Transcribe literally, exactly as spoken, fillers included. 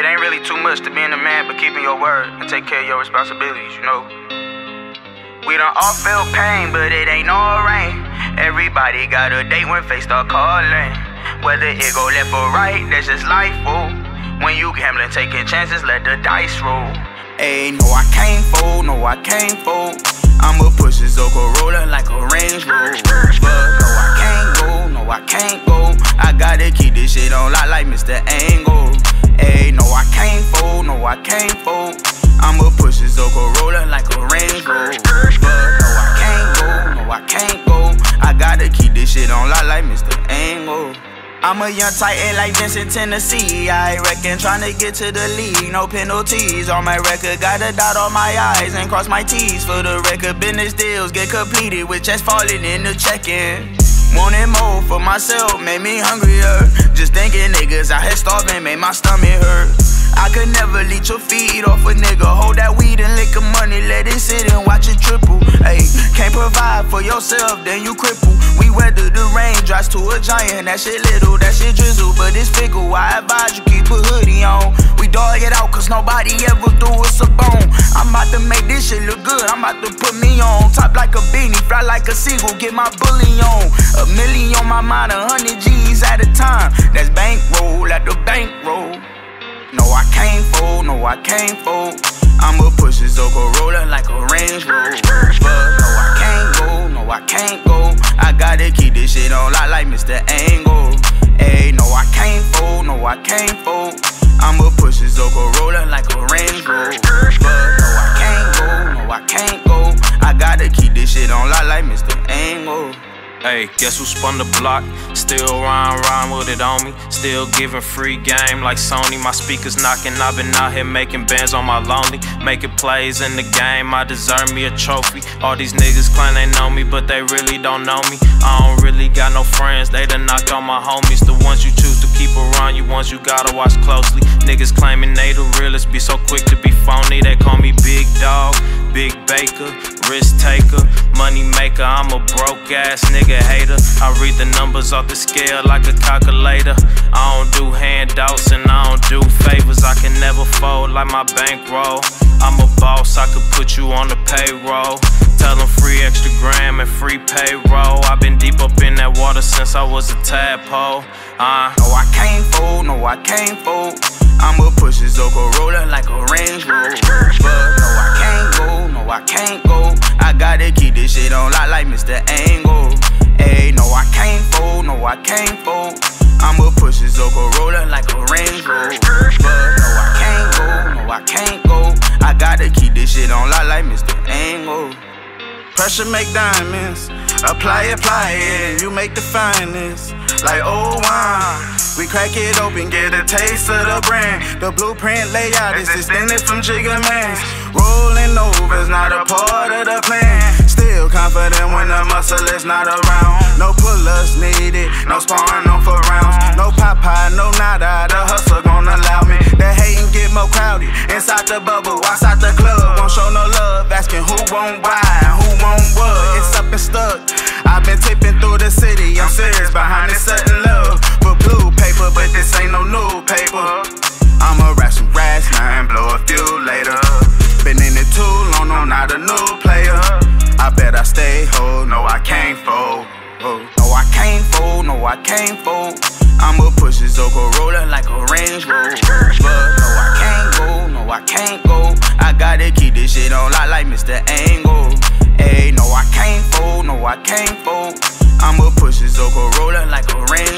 It ain't really too much to being a man, but keeping your word and take care of your responsibilities, you know. We done all feel pain, but it ain't no rain. Everybody got a date when face start calling. Whether it go left or right, that's just life, fool. When you gambling, taking chances, let the dice roll. Ayy, no, I can't fold, no, I can't fold. I'ma push this Zoco roller like a Range Rover. But no, I can't go, no, I can't go. I gotta keep this shit on lock like Mister Angle. Ayy, no, I can't fold, no, I can't fold. I'ma push this Zoco roller like a Range Rover. But no, I can't go, no, I can't go. I gotta keep this shit on lock like Mister Angle. I'm a young titan like Vincent, Tennessee. I reckon tryna get to the league, no penalties on my record. Got a dot on my eyes and cross my T's for the record. Business deals get completed with checks falling in the check-in. Wanting more for myself made me hungrier. Just thinking niggas out here starving made my stomach hurt. I could never leech your feet off a nigga. Hold that weed and lick of money, let it sit and watch it triple. Ayy, can't provide for yourself, then you cripple. We weather the rain, drops to a giant. That shit little, that shit drizzle, but it's fickle. I advise you keep a hoodie on. We dog it out, cause nobody ever threw us a bone. I'm about to make this shit look good, I'm about to put me on. Top like a beanie, fly like a seagull, get my bully on. A million on my mind, a hundred G's at a time. That's bankroll at the bankroll. No, I can't fold, no, I can't fold. I'ma push this Zoco roller like a Range Rover. But no, I can't go, no, I can't go. I gotta keep this shit on lock like Mister Angle. Ayy, no, I can't fold, no, I can't fold. I'ma push this Zoco roller like a Range Rover. But no, I can't go, no, I can't go. I gotta keep this shit on lock like Mister Angle. Hey, guess who spun the block? Still rhyme, rhyme with it on me. Still giving free game like Sony. My speakers knocking, I've been out here making bands on my lonely. Making plays in the game, I deserve me a trophy. All these niggas claim they know me, but they really don't know me. I don't really got no friends, they done knocked on my homies. The ones you choose to keep around you, ones you gotta watch closely. Niggas claiming they the realest, be so quick to be phony. They call me Big Dog, Big Baker, risk taker, money maker. I'm a broke ass nigga hater. I read the numbers off the scale like a calculator. I don't do handouts and I don't do favors. I can never fold like my bankroll. I'm a boss, I could put you on the payroll. Tell them free extra gram and free payroll. I've been deep up in that water since I was a tadpole. Uh. No, I can't fold, no, I can't fold. I'ma push this Zoco roller like a Range Rover. But no, I can't go, no, I can't go. I gotta keep this shit on lock like Mister Angle. Ayy, no, I can't fold, no, I can't fold. I'ma push this Zoco roller like a Range Rover. But no, I can't go, no, I can't go. I gotta keep this shit on lock like Mister Angle. Pressure make diamonds, apply, apply it, you make the finest. Like old wine, we crack it open, get a taste of the brand. The blueprint layout is extended from Jigga Mans. Rolling over is not a part of the plan. Still confident when the muscle is not around. No pull-ups needed, no sparring on for rounds. No Popeye, no nada, the hustle gon' allow me. The hating get more crowded, inside the bubble, outside the club. Won't show no love, asking who won't buy, who won't what. It's up and stuck, I've been tipping through the city. I'm serious behind this sudden love for blue paper, but this ain't no new paper. I'ma rap some rats now and blow a few later. Been in it too long, I'm not a new player. I bet I stay whole, no I can't fold. No I can't fold, no I can't fold. I'ma push this Zoco roller like a Range Rover. But no I can't go, no I can't go. I gotta keep this shit on lock like Mister Angle. Ayy, no I can't fold, no I can't fold. I'ma push this Zoco roller like a Range